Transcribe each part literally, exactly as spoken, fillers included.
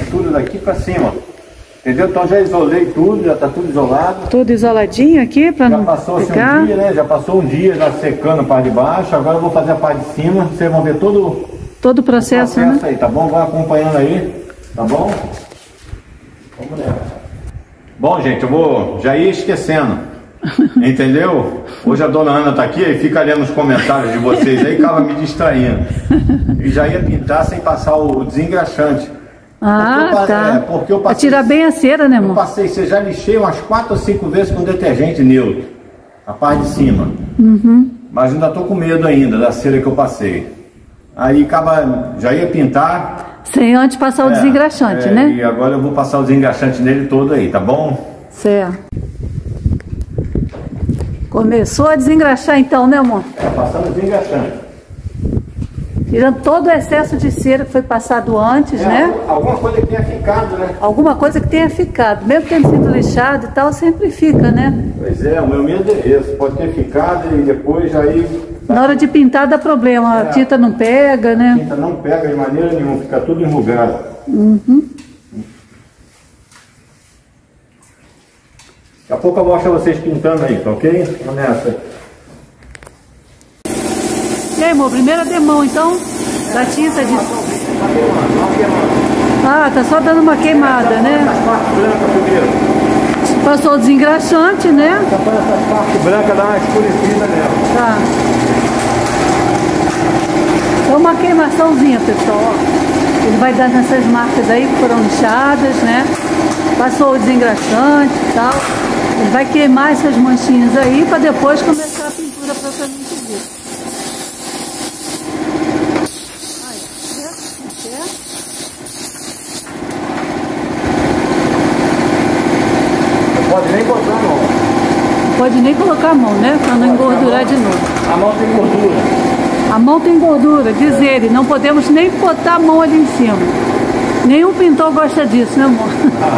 pintura daqui pra cima. Entendeu? Então já isolei tudo, já tá tudo isolado. Tudo isoladinho aqui pra não Já passou assim, ficar. um dia, né? Já passou um dia já secando a parte de baixo. Agora eu vou fazer a parte de cima. Vocês vão ver todo, Todo o processo, o processo né? aí, tá bom? Vai acompanhando aí, tá bom? Vamos nessa. Bom, gente, eu vou já ir esquecendo. Entendeu? Hoje a dona Ana tá aqui e fica lendo os comentários de vocês aí, acaba me distraindo. E já ia pintar sem passar o desengraxante. Ah, porque eu, tá. É, porque eu Pra passei, tirar bem a cera, né, eu amor? passei, você já lixei umas quatro ou cinco vezes com detergente neutro, a parte de cima. Uhum. Mas ainda tô com medo ainda da cera que eu passei. Aí acaba, já ia pintar. Sem antes passar o é, desengraxante, é, né? E agora eu vou passar o desengraxante nele todo aí, tá bom? Certo. Começou a desengraxar então, né, amor? É, passando o desengraxante. Tirando todo o excesso de cera que foi passado antes, É, né? alguma coisa que tenha ficado, né? Alguma coisa que tenha ficado. Mesmo tendo sido lixado e tal, sempre fica, né? Pois é, o meu medo é esse. Pode ter ficado e depois aí... Na hora de pintar dá problema, a É. tinta não pega, A né? tinta não pega de maneira nenhuma, fica tudo enrugado. Uhum. Daqui a pouco eu mostro vocês pintando aí, tá ok? Vamos nessa. E aí, amor, primeira demão então da tinta de... Ah, tá só dando uma queimada, né? Essa parte branca primeiro. Passou o desengraxante, né? Tá para essa parte branca dar uma escurecida nela. Tá. É uma queimaçãozinha, pessoal, ó. Ele vai dar nessas marcas aí que foram lixadas, né? Passou o desengraxante e tal. Ele vai queimar essas manchinhas aí para depois começar a pintura propriamente dita. Aí, certo? Certo? Não pode nem botar a mão. Não pode nem colocar a mão, né? Para não engordurar de novo. A mão tem gordura. A mão tem gordura, diz ele. Não podemos nem botar a mão ali em cima. Nenhum pintor gosta disso, né, amor?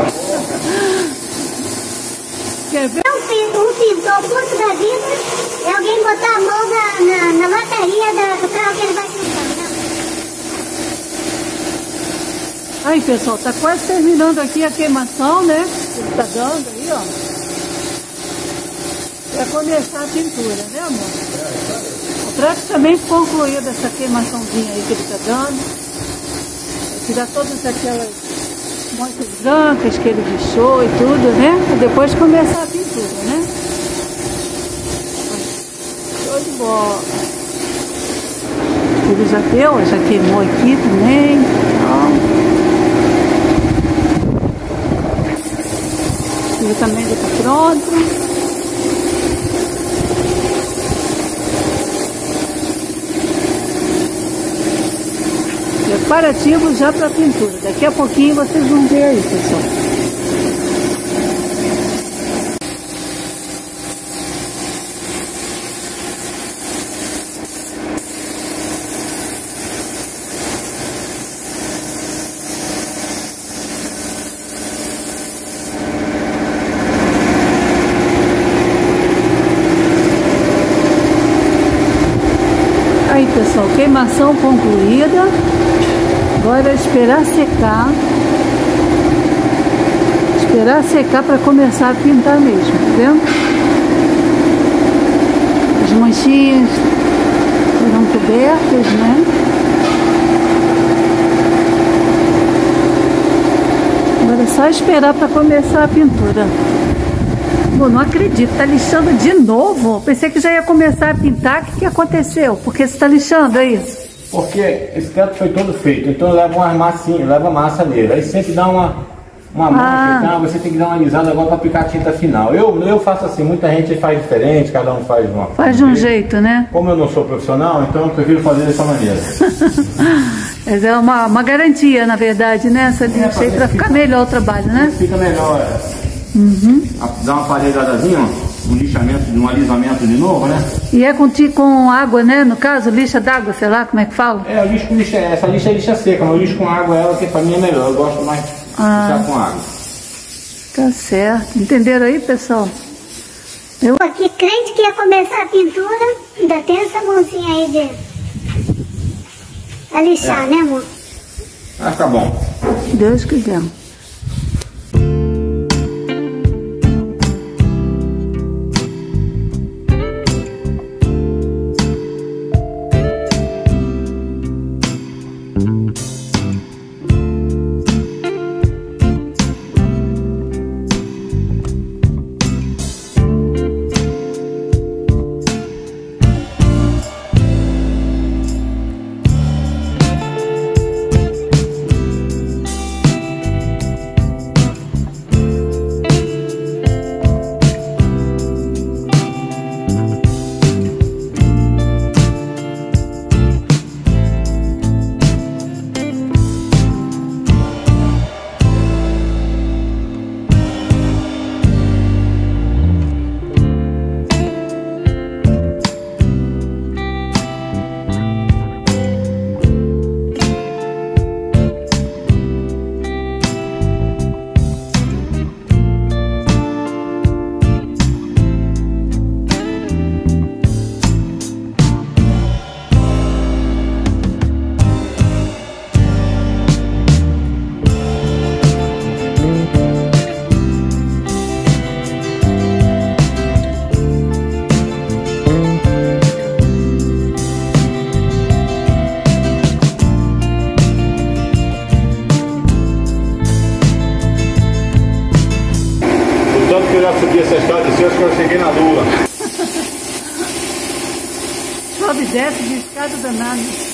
Quer ver? Um pintor puto da vida é alguém botar a mão na, na, na bateria da, do carro que ele vai pintar, né? Aí, pessoal, tá quase terminando aqui a queimação, né? Ele tá dando aí, ó. Pra começar a pintura, né, amor? Tá praticamente concluída essa queimaçãozinha aí que ele tá dando. Vai tirar todas aquelas manchas brancas que ele deixou e tudo, né? Pra depois começar a pintura, né? Show de bola. Ele já deu, já queimou aqui também. Então, ele também já está pronto. Preparativo já para a pintura. Daqui a pouquinho vocês vão ver aí, pessoal. Aí, pessoal, queimação concluída. Agora é esperar secar. Esperar secar para começar a pintar mesmo, tá vendo? As manchinhas foram cobertas, né? Agora é só esperar para começar a pintura. Bom, não acredito, tá lixando de novo? Pensei que já ia começar a pintar. O que, que aconteceu? Por que você tá lixando aí? Porque esse teto foi todo feito, então leva uma massinha, leva massa nele. Aí sempre dá uma, uma mancha, Ah. então você tem que dar uma alisada agora para aplicar a tinta final. Eu, eu faço assim, muita gente faz diferente, cada um faz de uma Faz de um jeito, né? Como eu não sou profissional, então eu prefiro fazer dessa maneira. Mas é uma, uma garantia, na verdade, né? Essa lixa aí para ficar melhor o trabalho, né? Fica melhor. Uhum. Dá uma parelhadazinha, um lixamento, um alisamento de novo, né? E é com, ti- com água, né? No caso, lixa d'água, sei lá, como é que fala? É, eu lixo com lixa, essa lixa é lixa seca, mas eu lixo com água ela, que pra mim é melhor. Eu gosto mais de Ah. lixar com água. Tá certo. Entenderam aí, pessoal? Eu... Porque crente que ia começar a pintura, ainda tem essa mãozinha aí de a lixar, É. né, amor? Vai ficar bom. Se Deus quiser. Tanto que eu já subi essa estrada assim, acho que eu cheguei na lua. Sobe e desce de escada danada.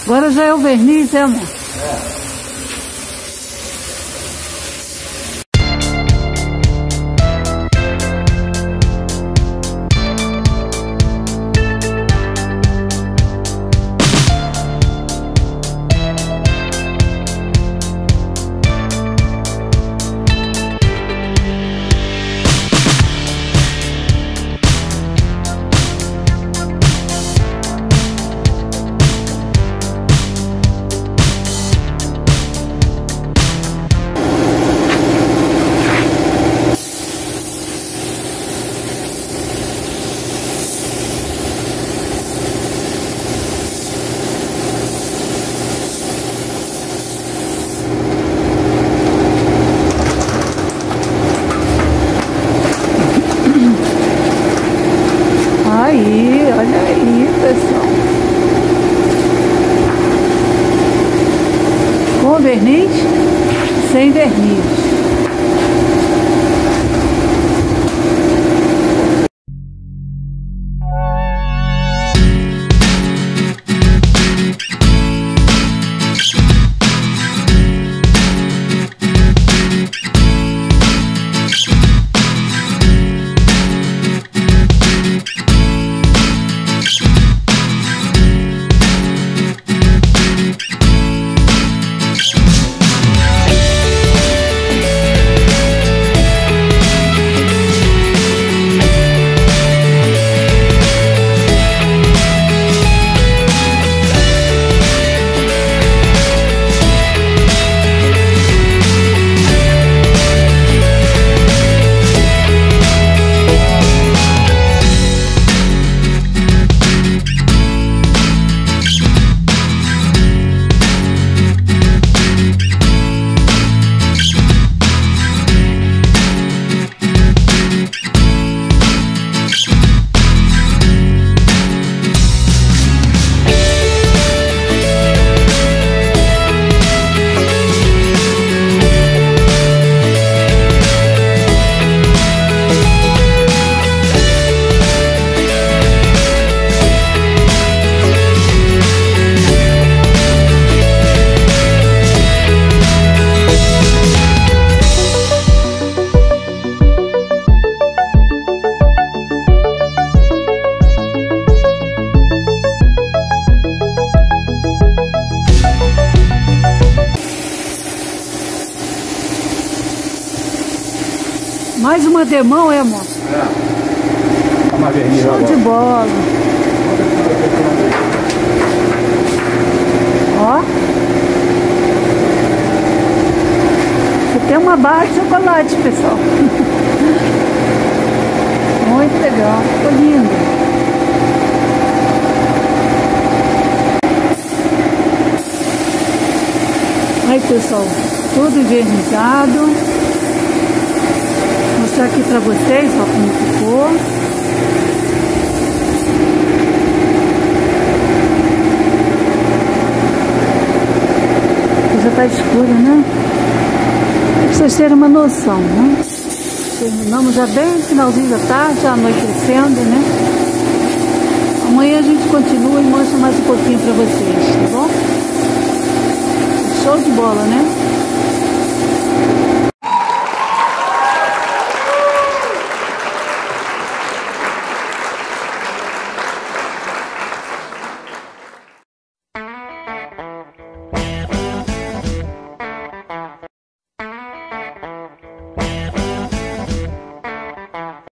Agora já é o verniz, é, amor? É. Aí, olha aí, pessoal. Com verniz, sem verniz. Mais uma demão, é, amor? É. Uma verniz Show agora. de bola. Ó. Você tem uma barra de chocolate, pessoal. Muito legal. Ficou lindo. Aí, pessoal, tudo envernizado. Vou mostrar aqui pra vocês, ó, como ficou. Já tá escuro, né? Pra vocês terem uma noção, né? Terminamos já bem no finalzinho da tarde, já anoitecendo, né? Amanhã a gente continua e mostra mais um pouquinho pra vocês, tá bom? Show de bola, né?